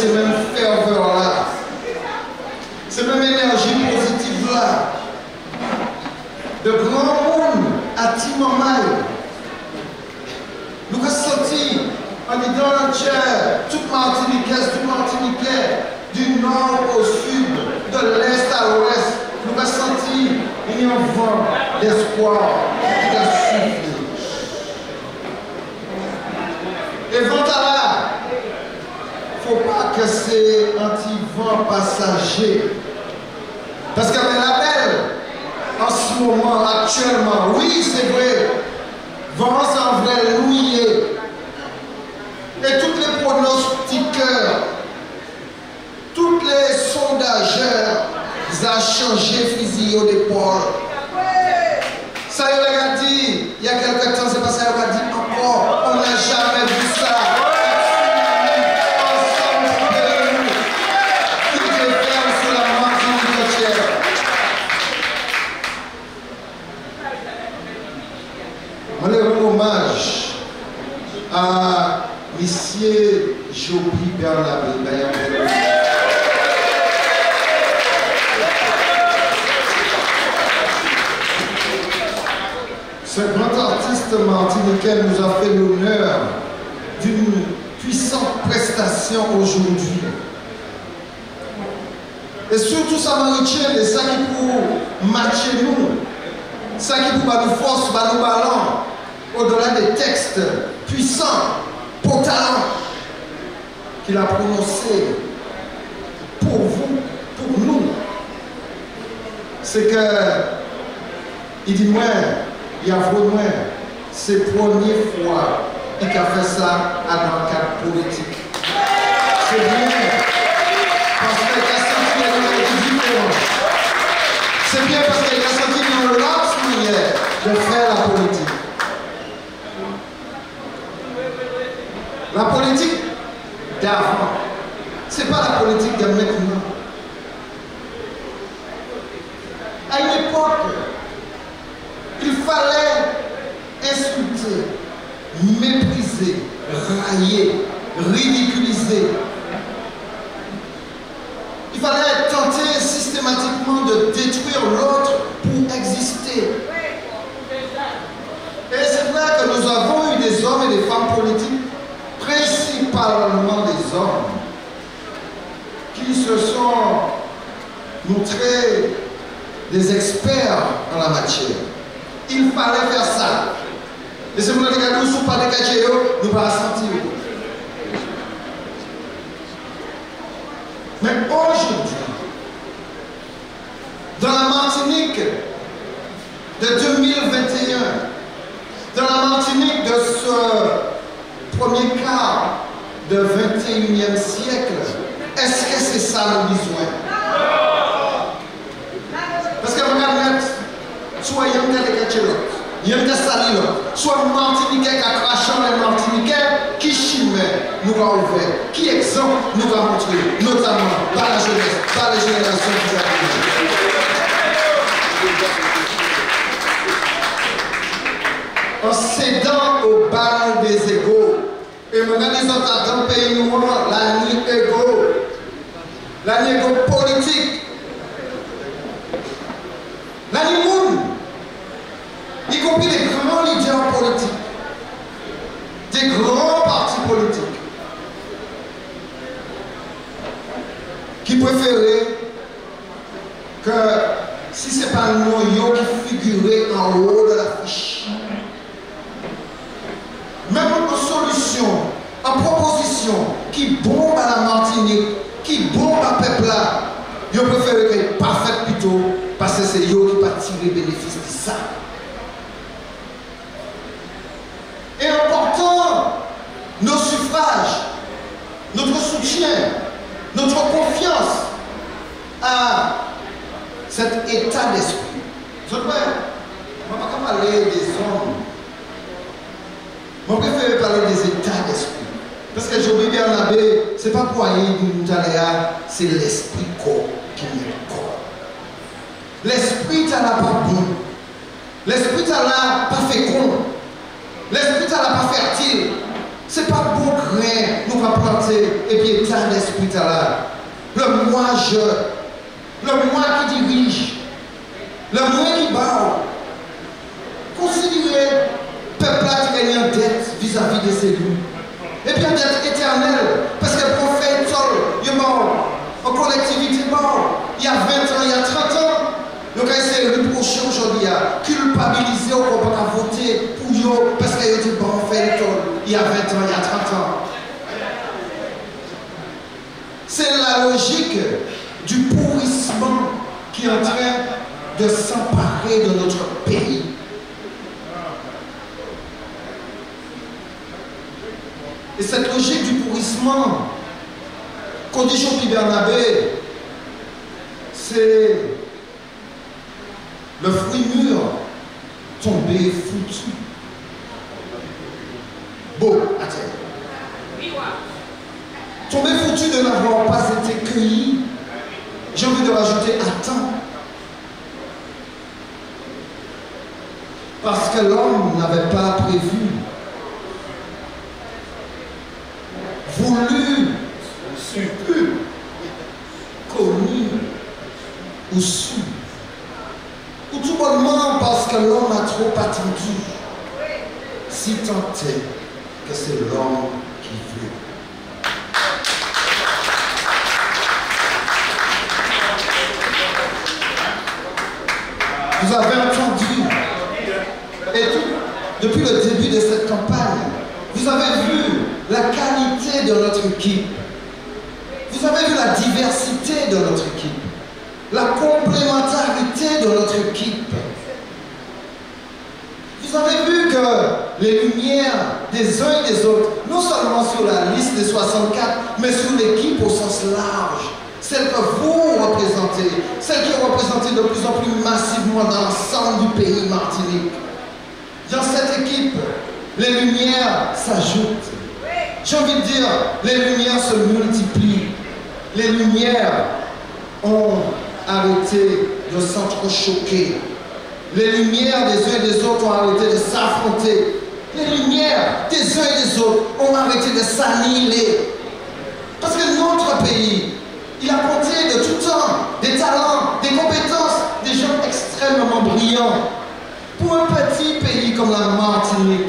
ces mêmes ferveurs-là, ces mêmes énergies positives-là, de grands mondes à Timomai. Nous avons senti en étant entière, toute Martiniquaise, du nord au sud, de l'est à l'ouest, nous avons senti un vent d'espoir qui a soufflé. Et vent là, il ne faut pas que c'est un petit vent passager. Parce qu'elle est la belle, en ce moment, actuellement, oui, c'est vrai, vent en vrai louiller. Et tous les pronostiqueurs, tous les sondageurs, ont changé fusil au départ. Ça, il a dit, il y a quelques temps, c'est pas ça, il a dit encore, on n'a jamais vu ça. On est un hommage à Monsieur Joby Bernabé. Ce grand artiste martiniquais nous a fait l'honneur d'une puissante prestation aujourd'hui. Et surtout, ça m'a retenu de ça qui pour matcher nous, ça qui pour nous force, nous ballons, au-delà des textes puissants, potents, qu'il a prononcés pour vous, pour nous. C'est que, il dit, moi, il y a vraiment, c'est la première fois qu'il a fait ça dans le cadre politique. C'est bien, parce qu'il a senti une différence. C'est bien parce qu'il a senti une autre manière de faire la politique. La politique d'avant, ce n'est pas la politique de maintenant. À une époque, il fallait insulter, mépriser, railler, ridiculiser. Il fallait tenter systématiquement de détruire l'autre pour exister. Et c'est vrai que nous avons eu des hommes et des femmes politiques, principalement des hommes, qui se sont montrés des experts en la matière. Il fallait faire ça. Et c'est pour ça que nous ne sommes pas des cachets, nous ne pouvons pas sentir. Mais aujourd'hui, dans la Martinique de 2021, dans la Martinique de ce premier quart du 21e siècle, est-ce que c'est ça le besoin? Parce que regarde, soit il y a des cachets, il y a des salis, soit Martiniquais qui a craché les Martiniquais qui chimait, nous va ouvrir, qui exemple nous va montrer, notamment par la jeunesse, par les générations qui arrivent. En cédant au bal des égaux, et maintenant les autres dans le pays noir, la nuit égaux, la nuit égaux politique, la nuit monde, y compris les grands leaders politiques, des grands partis politiques, qui préféraient que si ce n'est pas le noyau qui figurait en haut de l'affiche, même en solution, en proposition, qui bombe à la Martinique, qui bombe à peuple là, ils préfèrent qu'elle n'est pas faite plutôt, parce que c'est eux qui vont tirer bénéfice de ça. Et en portant nos suffrages, notre soutien, notre confiance à cet état d'esprit. Je ne vais pas parler des hommes. Je préfère parler des états d'esprit. Parce que Joby Bernabé, ce n'est pas pour aller nous c'est l'esprit corps qui est corps. L'esprit t'en a pas bon. L'esprit t'en a pas fécond. L'esprit t'en a pas fertile. Ce n'est pas bon grain, nous va planter, et puis état d'esprit là. Le moi je, le moi qui dirige, le moi qui bat. Considérez le peuple là qui a une dette vis-à-vis de ses loups. Et puis une dette éternelle, parce que le prophète, il est mort, en collectivité mort, il y a 20 ans, il y a 30 ans. Donc, il s'est reproché aujourd'hui à culpabiliser ou pour pas voter pour eux parce qu'il a dit bon, on fait l'école il y a 20 ans, il y a 30 ans. C'est la logique du pourrissement qui est en train de s'emparer de notre pays. Et cette logique du pourrissement, condition Pi Bernabé, c'est le fruit mûr tombé foutu. Beau à terre. Tombé foutu de n'avoir pas été cueilli. J'ai envie de rajouter à temps. Parce que l'homme n'avait pas prévu, voulu, pu, connu ou su. Ou tout bonnement parce que l'homme a trop attendu. Si tant est que c'est l'homme qui veut. Vous avez entendu, et tout, depuis le début de cette campagne, vous avez vu la qualité de notre équipe. Vous avez vu la diversité de notre équipe. La complémentarité de notre équipe. Vous avez vu que les lumières des uns et des autres, non seulement sur la liste des 64, mais sur l'équipe au sens large, celle que vous représentez, celle qui est représentée de plus en plus massivement dans l'ensemble du pays Martinique. Dans cette équipe, les lumières s'ajoutent. J'ai envie de dire, les lumières se multiplient. Les lumières ont arrêté de s'entrechoquer. Les lumières des uns et des autres ont arrêté de s'affronter. Les lumières des uns et des autres ont arrêté de s'annihiler. Parce que notre pays, il a compté de tout temps des talents, des compétences, des gens extrêmement brillants. Pour un petit pays comme la Martinique,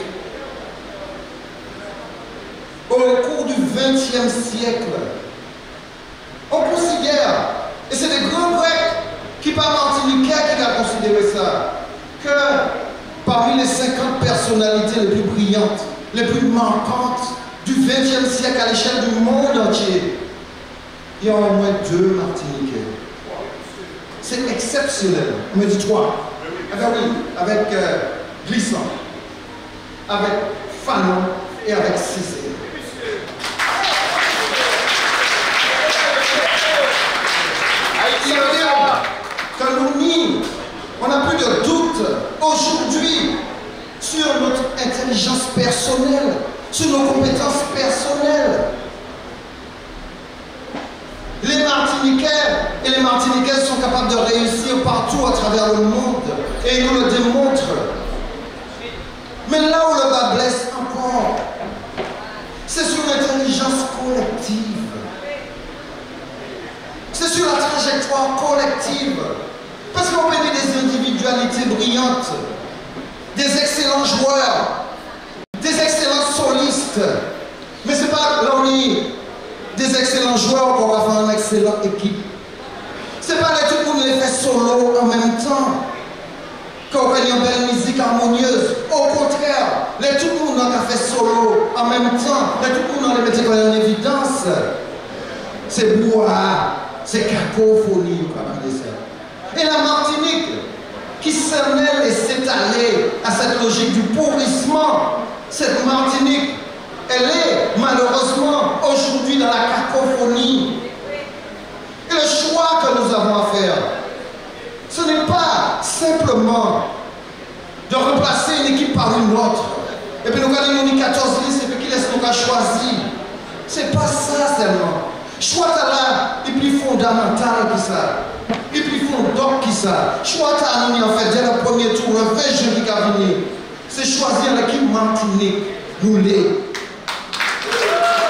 au cours du XXe siècle, on considère, et c'est des grands Grecs qui parlent martiniquais qui ont considéré ça, que parmi les 50 personnalités les plus brillantes, les plus marquantes du XXe siècle à l'échelle du monde entier, il y a au moins 2 Martiniquais. C'est exceptionnel. On me dit 3. Ah ben oui, avec Glissant, avec Fanon et avec Cissé. Que nous nie, on n'a plus de doute aujourd'hui sur notre intelligence personnelle, sur nos compétences personnelles. Les Martiniquais et les Martiniquaises sont capables de réussir partout à travers le monde et ils nous le démontrent. Mais là où le bas blesse encore, c'est sur l'intelligence collective. C'est sur la trajectoire collective. Parce qu'on peut dire des individualités brillantes, des excellents joueurs, des excellents solistes. Mais ce n'est pas l'ennui des excellents joueurs qu'on va faire une excellente équipe. Ce n'est pas tout le monde les fait solo en même temps. Qu'on va une belle musique harmonieuse. Au contraire, tout le monde a fait solo en même temps. Tout le monde les mettait en évidence. C'est brouhaha. C'est cacophonie, comme ça. Et la Martinique, qui s'en est laissée aller à cette logique du pourrissement, cette Martinique, elle est malheureusement aujourd'hui dans la cacophonie. Et le choix que nous avons à faire, ce n'est pas simplement de remplacer une équipe par une autre. Et puis nous avons 14 listes et puis qui laisse nous choisir. C'est pas ça seulement. Choix là, et puis fondamental qui ça. Et puis fondant qui ça. Choix là, en fait, dès le premier tour, le 20 janvier qui a venu, c'est choisir l'équipe Martinique. Nous l'est.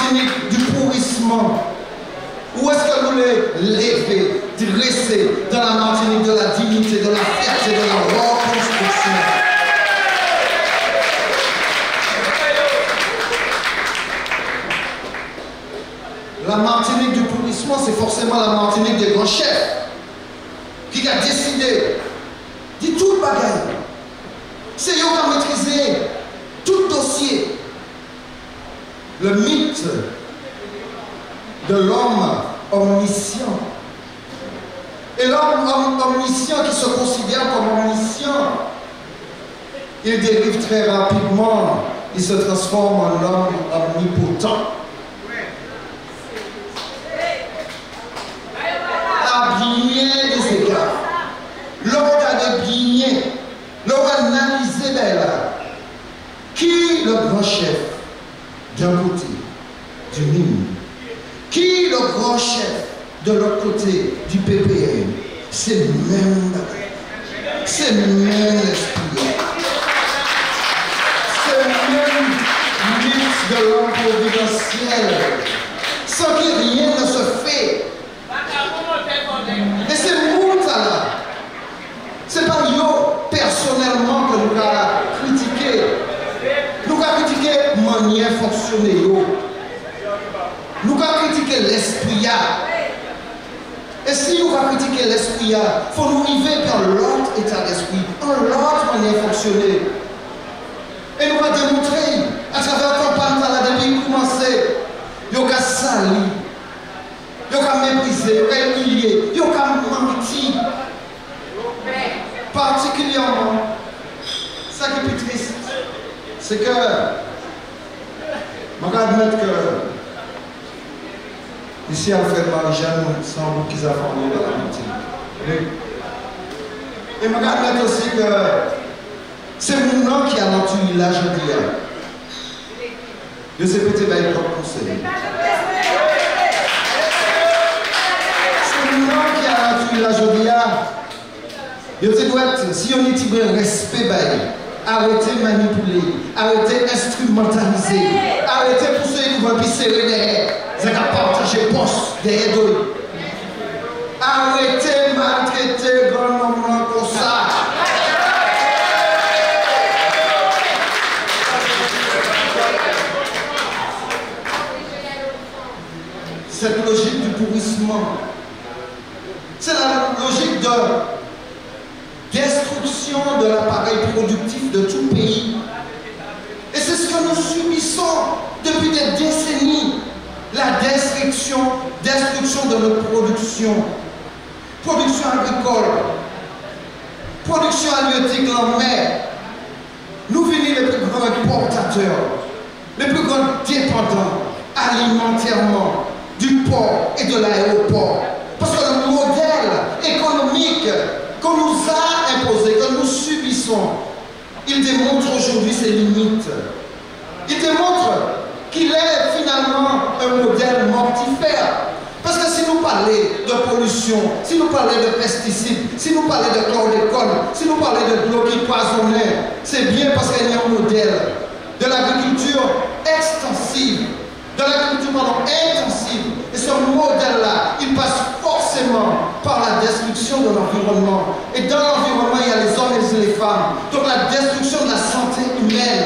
Martinique du pourrissement? Où est-ce que nous les lever, dresser dans la Martinique de la dignité, de la fierté, de la reconstruction? La Martinique du pourrissement, c'est forcément la Martinique des grands chefs qui a décidé de tout le bagage. C'est eux qui ont maîtrisé tout le dossier. Le mythe de l'homme omniscient. Et l'homme omniscient qui se considère comme omniscient, il dérive très rapidement, il se transforme en homme omnipotent. À bien des égards. L'homme a bien, l'homme a analysé là. Qui le grand chef d'un côté du MIN? Qui le grand chef de l'autre côté du PPM? C'est le même bagage. C'est le même esprit. C'est le même mythe de l'homme providentiel. Sans que rien ne se fait. Et c'est nous là. C'est pas yo personnellement que nous avons critiqué. Nous avons critiqué la manière de fonctionner. Nous avons critiqué l'esprit. Et si nous avons critiqué l'esprit, il faut nous arriver dans l'autre état d'esprit, dans l'autre manière de fonctionner. Et nous allons démontrer à travers la campagne depuis commencer, nous avons sali, nous avons méprisé, nous avons humilié, nous avons menti. Particulièrement, ça qui est plus triste, c'est que je vais admettre que ici, Alfred Marie-Jeanne, semble qu'ils ont formé dans la Martinique. Et je vais admettre aussi que c'est mon nom qui a entendu l'âge d'hier. Je sais peut-être pas être comme conseil. C'est mon nom qui a entendu l'âge d'hier. Je te dois être, si on est un respect, arrêtez de manipuler, arrêtez d'instrumentaliser, arrêtez pour ceux qui vont serrer derrière, c'est qu'à partager poste derrière d'eux. Arrêtez de maltraiter grand homme comme ça. Cette logique du pourrissement, c'est la logique de destruction de l'appareil productif de tout pays. Et c'est ce que nous subissons depuis des décennies. La destruction de notre production. Production agricole. Production halieutique en mer. Nous venons les plus grands importateurs, les plus grands dépendants alimentairement du port et de l'aéroport. Parce que le modèle économique qu'on nous a imposé, que nous subissons, il démontre aujourd'hui ses limites. Il démontre qu'il est finalement un modèle mortifère. Parce que si nous parlons de pollution, si nous parlons de pesticides, si nous parlons de chlordécone, si nous parlons de l'eau qui poisonne, c'est bien parce qu'il y a un modèle de l'agriculture extensive, de l'agriculture intensive. Et ce modèle-là, il passe forcément par la destruction de l'environnement. Et dans l'environnement, il y a les hommes et les femmes. Donc la destruction de la santé humaine.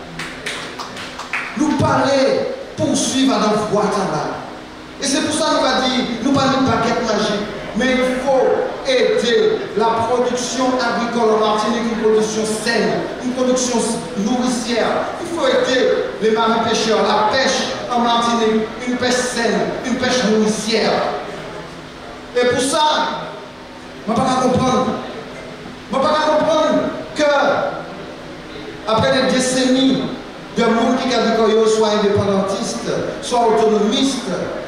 Nous parler, poursuivre à notre voie là. Et c'est pour ça qu'on va dire, nous parlons de baguette magique. Mais il faut aider la production agricole en Martinique, une production saine, une production nourricière. Il faut aider les marins pêcheurs, la pêche en Martinique, une pêche saine, une pêche nourricière. Et pour ça, je ne peux pas comprendre. Je ne peux pas comprendre que, après des décennies de monde qui a dit que soit indépendantiste, soit autonomiste,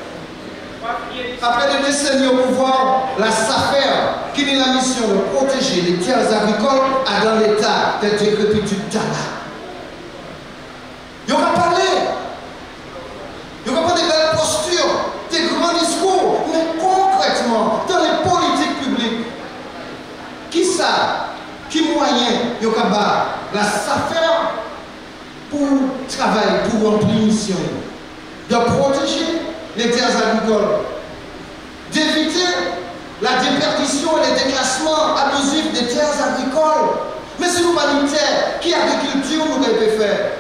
après des décennies au pouvoir, la SAFER, qui a la mission de protéger les terres agricoles, a dans l'état de décrépitude d'Allah. Il va parler. Il va pas des belles postures, des grands discours, mais concrètement, dans les politiques publiques, qui ça, qui moyen, il va la SAFER pour travailler, pour remplir mission. de protéger les terres agricoles, d'éviter la déperdition et les déclassements abusifs des terres agricoles. Mais si nous pas une terre, qui agriculture nous devons faire?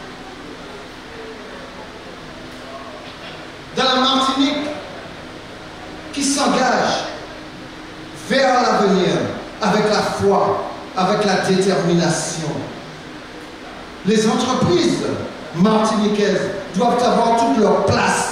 Dans la Martinique, qui s'engage vers l'avenir avec la foi, avec la détermination. Les entreprises martiniquaises doivent avoir toute leur place.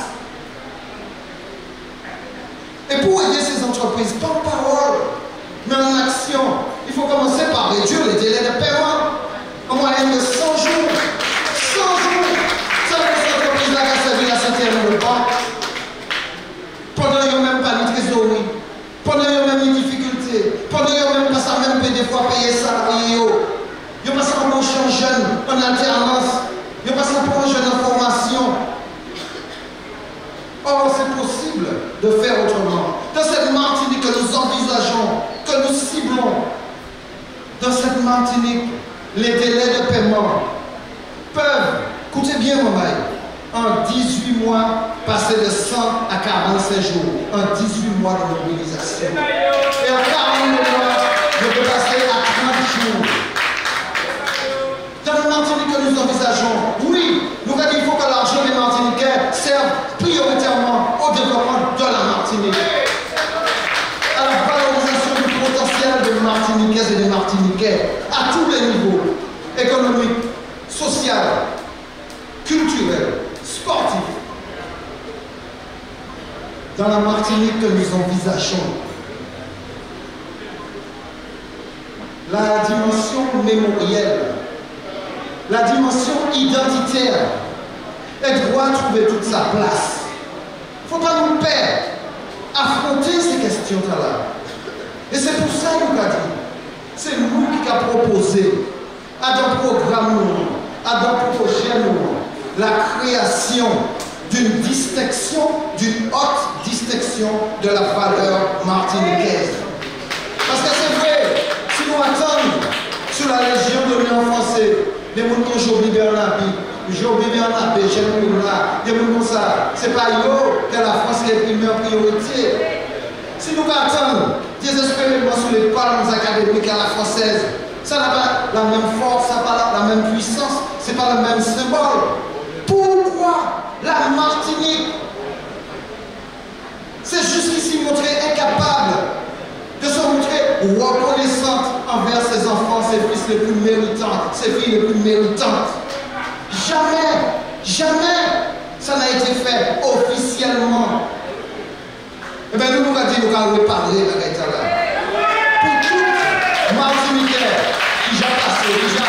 Et pour aider ces entreprises, pas en parole, mais en action, il faut commencer par réduire les délais de paiement en moyenne de 100 jours. 100 jours! Ça veut dire que cette entreprise-là qui a servi la santé de banque, pendant qu'ils n'ont même pas de trésorerie, pendant qu'ils n'ont même une difficulté, pendant qu'ils n'ont même pas ça, même des fois payer salariés, ils n'ont pas ça pour un jeune en alternance, ils n'ont pas ça pour un jeune en formation. Or, c'est possible de faire autrement. Dans cette Martinique que nous envisageons, que nous ciblons, dans cette Martinique, les délais de paiement peuvent, écoutez bien mon maï, en 18 mois, passer de 100 à 45 jours, en 18 mois de mobilisation. Et en 40 mois, je peux passer à 30 jours. Dans la Martinique que nous envisageons, oui, nous avons dit qu'il faut que l'argent des Martiniquais serve prioritairement au développement de la Martinique, à la valorisation du potentiel des Martiniquaises et des Martiniquais, à tous les niveaux, économiques, social, culturel, sportif. Dans la Martinique que nous envisageons, la dimension mémorielle, la dimension identitaire, elle doit trouver toute sa place. Il ne faut pas nous perdre, affronter ces questions-là. Et c'est pour ça qu'on a dit, c'est nous qui avons proposé à nos programmes, à nos projets, la création d'une distinction, d'une haute distinction de la valeur martiniquaise. Parce que c'est vrai, si nous attendons sur la Légion d'honneur français, les gens qui ont oublié Bernabé, j'ai oublié Bernabé, j'ai oublié là, des gens comme ça, c'est pas eux que la France est primée en priorité. Si nous attendons désespérément sur les palmes académiques à la française, ça n'a pas la même force, ça n'a pas la même puissance, c'est pas le même symbole. Pourquoi la Martinique s'est jusqu'ici montrée incapable de se montrer reconnaissante envers ses enfants, ses fils les plus méritants, ses filles les plus méritantes? Jamais, jamais ça n'a été fait officiellement. Eh bien, nous avons dit que nous allons reparler de ça là. Pour tout Martiniquais qui a passé, déjà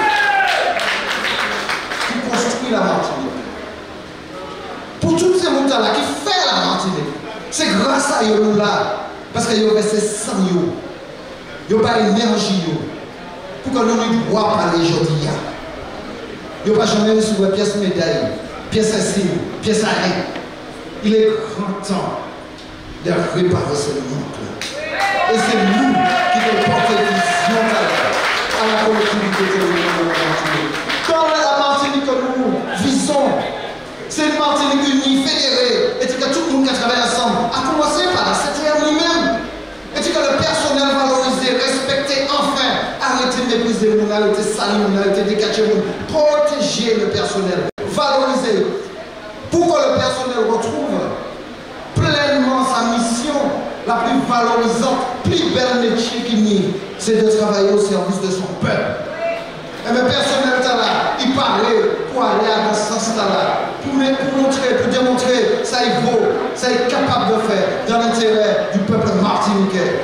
qui construit la Martinique. Pour tous ces montants-là qui font la Martinique, c'est grâce à eux là. Parce qu'ils ont resté sans eux. Ils n'ont pas l'énergie pour que nous ne puissions pas parler aujourd'hui. Ils n'ont pas jamais reçu une pièce médaille, pièce insigne, pièce arrêt. Il est grand temps de réparer ce monde. Et c'est nous qui devons porter vision à la collectivité territoriale de la Martinique. Dans la Martinique que nous visons, c'est une Martinique unie, fédérée, et que tout le monde qui travaille ensemble, à commencer par la CTM lui-même, et que le personnel valorisé, respecté, enfin, arrêter de mépriser le monde, arrêter de salir le monde, arrêter de décacher le monde, protéger le personnel, valoriser, pour que le personnel retrouve pleinement sa mission la plus valorisante, plus belle métier qu'il n'y ait, c'est de travailler au service de son peuple. Et le personnel est là, il parlait pour aller dans ce sens-là, pour montrer, pour démontrer ça il vaut, ça est capable de faire dans l'intérêt du peuple martiniquais.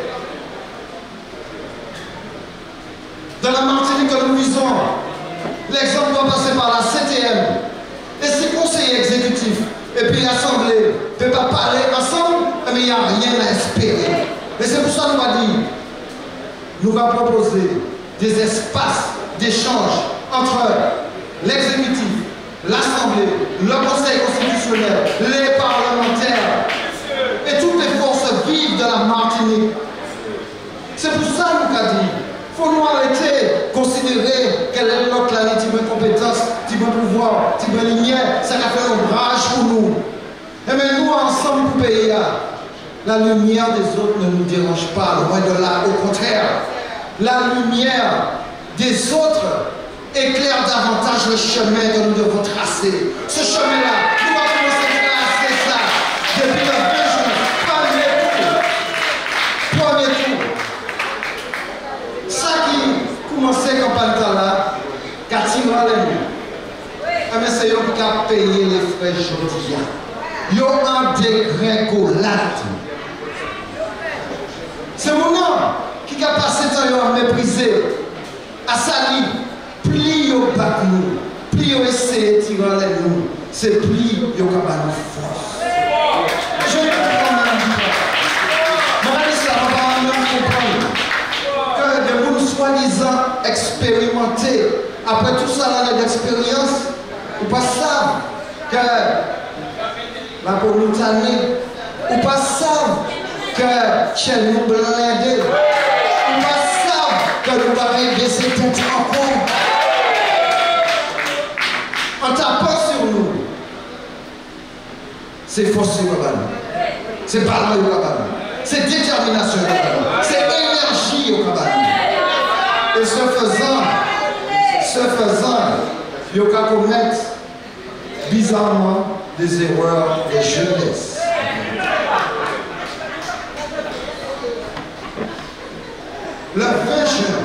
Dans la Martinique que nous visons, l'exemple doit passer par la CTM et ses conseillers exécutifs. Et puis l'Assemblée ne peut pas parler ensemble, mais il n'y a rien à espérer. Et c'est pour ça qu'on va dire, nous allons proposer des espaces d'échange entre l'exécutif, l'Assemblée, le Conseil constitutionnel, les parlementaires et toutes les forces vives de la Martinique. C'est pour ça qu'on a dit, il faut nous arrêter, considérer quelle est notre compétence, bon pouvoir, tu bonne lumière, ça a fait l'ombrage pour nous. Et bien nous, ensemble, pour payer, la lumière des autres ne nous dérange pas, loin de là, au contraire. La lumière des autres éclaire davantage le chemin que nous devons tracer. Ce chemin-là, nous allons commencer à tracer ça depuis le 20 juin. Premier tour. Ça qui commençait comme pas là, quand il va les mais c'est eux qui ont payé les frais aujourd'hui. Ils ont un dégringolade. C'est mon homme qui a passé temps à mépriser, à salir, pli au bac nous, pli au essayer de tirer les nous, c'est pli au cabane force. Je ne comprends même pas. Mais ça va même comprendre que de nous soi-disant expérimentés, après tout ça l'année d'expérience, ou pas savent que la pollutanée, ou pas savent que chez nous blindés, ou pas savent que nous allons arriver cette tête encore. En tapant sur nous, c'est force au cabane, c'est ballon au cabane, c'est détermination au cabane, c'est énergie au cabane. Et ce faisant, il y a commettre bizarrement des erreurs de jeunesse. Le 20 juin,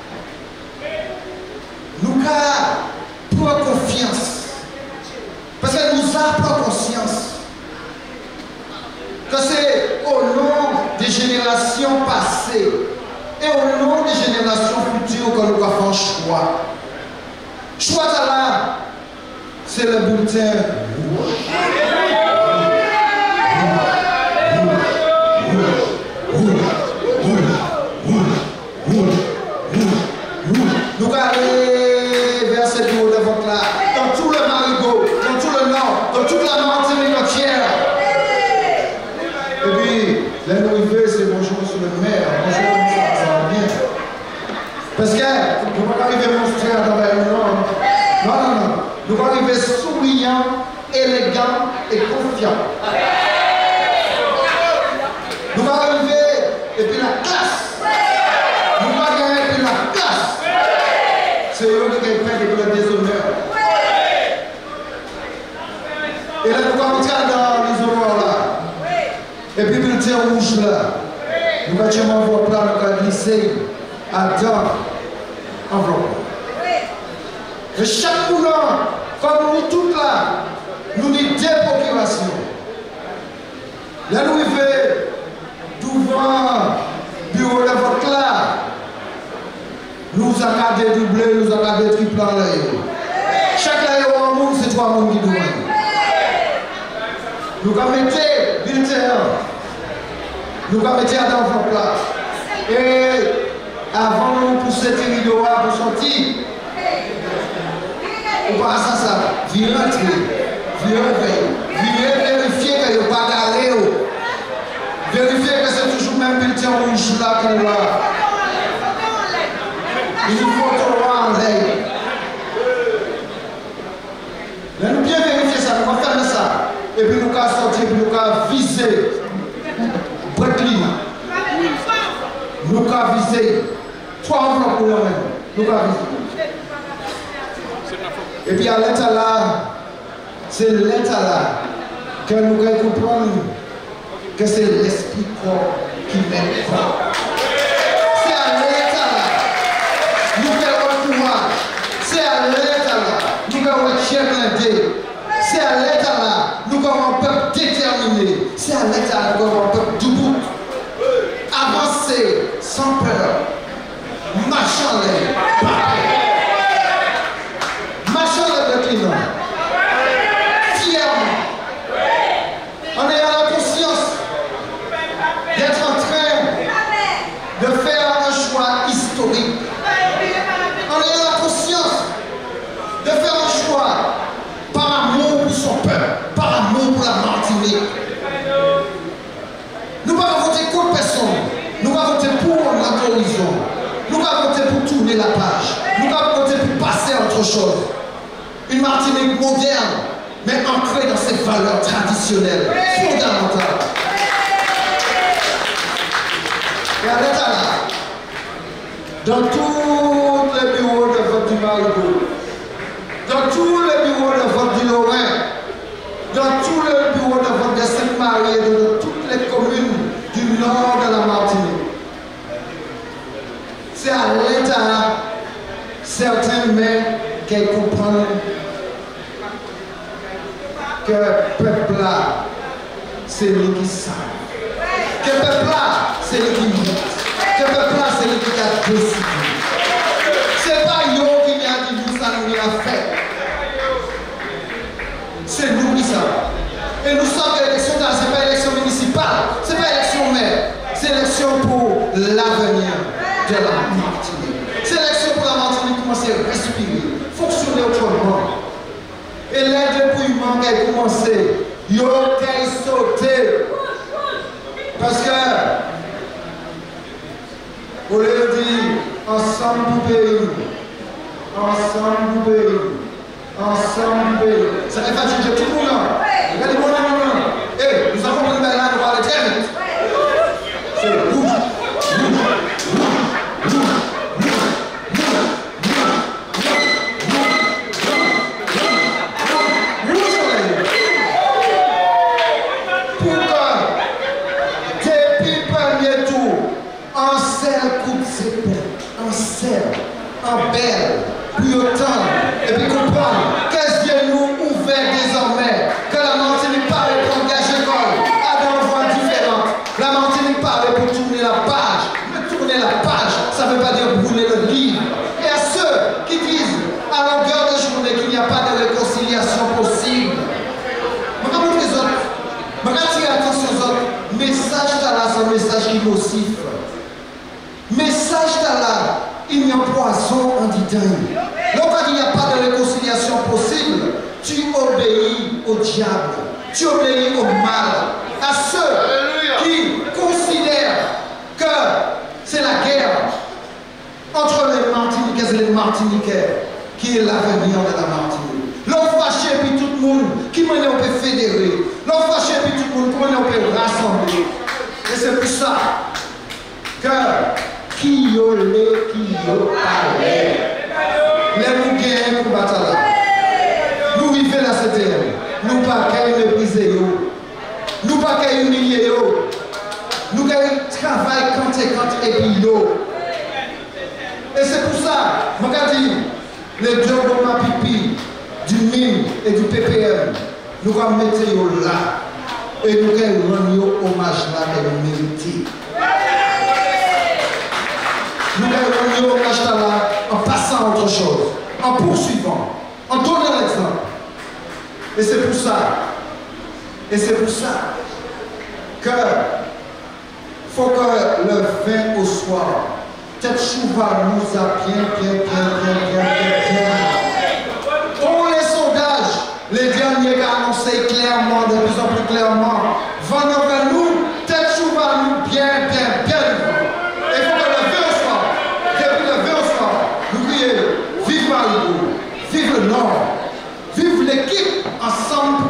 nous avons confiance, parce que nous avons conscience que c'est au nom des générations passées et au nom des générations futures que nous avons fait un choix. Choix là, c'est le bulletin rouge. Nous allons vers cette eau de votre là, dans tout le Marigot, dans tout le Nord, dans toute la Martinique entière. Et puis, là nous arrivons, c'est bonjour sur le maire, bonjour, ça va bien. Parce que nous ne pouvons pas arriver monstrueux dans le Nord. Non. Nous allons arriver souriants, élégants et confiants. Nous allons arriver et puis la classe. Nous allons arriver et puis la classe. C'est eux qui ont fait le déshonneur. Et là, nous allons entrer dans l'isoloir là. Et puis le bulletin rouge là. Nous allons envoyer là, nous allons glisser à dans enveloppe. Et chaque moulin, comme nous toutes là, nous dit des procurations. Là, nous arrivons devant le bureau de vote là. Nous avons des doublés, nous avons des triplés là. Chaque là, il y a un monde, c'est 3 mondes qui doivent. Nous avons mis bulletin. Nous avons mis à l'enveloppe là. Et avant nous pousser les rideaux pour sortir, on passe à ça, viens rentrer, viens vérifier que il n'y a pas galé, vérifier que c'est toujours le même bulletin rouge là qu'on a. Il faut qu'on en l'air. Mais nous bien vérifier ça, nous allons faire ça. Et puis nous allons sortir, puis nous allons viser. Bretli. Nous allons viser. 3 enveloppes pour nous-mêmes. Nous allons viser. Et puis à l'état là, c'est l'état là que nous allons comprendre que c'est l'esprit corps qui met corps. C'est à l'état là, nous allons pouvoir. C'est à l'état là, nous allons challenger. C'est à l'état là, nous allons un peuple déterminé. C'est à l'état là, nous allons un peuple debout. Avancer sans peur, marchant les pas. Fièrement, en ayant la conscience d'être en train de faire un choix historique, en ayant la conscience de faire un choix par amour pour son peuple, par amour pour la Martinique. Nous ne allons pas voter contre personne, nous allons voter pour notre horizon, nous allons voter pour tourner la page, nous allons voter pour passer à autre chose. Une Martinique moderne, mais ancrée dans ses valeurs traditionnelles, fondamentales. Regardez ça là. Dans tous les bureaux de vote du Marigot, dans tous les bureaux de vote du Lorrain, dans tous les bureaux de vote de Sainte-Marie et de toutes les communes du nord de la Martinique, c'est à l'État, certaines mains qui comprennent que le peuple là, c'est lui qui savent. Que le peuple là, c'est lui qui monte. Que le peuple là, c'est lui qui a décidé. C'est pas yo qui a dit nous, ça nous a fait. C'est nous qui savons. Et nous savons que l'élection, ce n'est pas l'élection municipale, ce n'est pas l'élection maire, c'est l'élection pour l'avenir de la Martinique. C'est l'élection pour la Martinique commencer à respirer, fonctionner autrement. Et les dépouillements qui ont commencé, ils ont sauté. Parce que, au lieu de dire, ensemble pour pays, ensemble pour pays, ensemble pour pays. Ça fait fatiguer tout le monde. Regardez mon nom. Eh, nous avons une belle là, nous allons très vite. C'est rouge. En belle, puis autant, et puis comprendre qu'est-ce qui nous ouvert désormais, que la Martinique parle pour engager l'école à des voies différentes. La Martinique parle pour tourner la page. Mais tourner la page, ça ne veut pas dire brûler le livre. Et à ceux qui disent à longueur de journée qu'il n'y a pas de réconciliation possible, regardez les autres, regardez attention aux autres. Message d'Allah, c'est un message qui est nocif. Message d'Allah. Il y a un poison en disant. Donc quand il n'y a pas de réconciliation possible, tu obéis au diable, tu obéis au mal, à ceux qui considèrent que c'est la guerre entre les Martiniquais et les Martiniquais qui est l'avenir de la Martinique. L'on fâché puis tout le monde, qui maintenant on peut fédérer, l'on fâché puis tout le monde, comment on peut rassembler. Et c'est pour ça que qui yo le, qui yo allait. Les nous gagnons pour battre là. Nous vivons dans cette terre. Nous pas qu'à mépriser yo. Nous pas qu'à humilier yo. Nous gagnons travail quand et puis yo. Et c'est pour ça, je vais dire, les deux gomma pipi du MIM et du PPM, nous allons mettre yo là. Et nous allons rendre hommage là que nous méritons. Nous allons au Kachetala en passant à autre chose, en poursuivant, en donnant l'exemple. Et c'est pour ça, que faut que le 20 au soir, tête chouva nous a bien. Pour les sondages, les derniers qui ont annoncé clairement, de plus en plus clairement, venant nous, tête chouva nous bien. Vive le Nord, vive l'équipe ensemble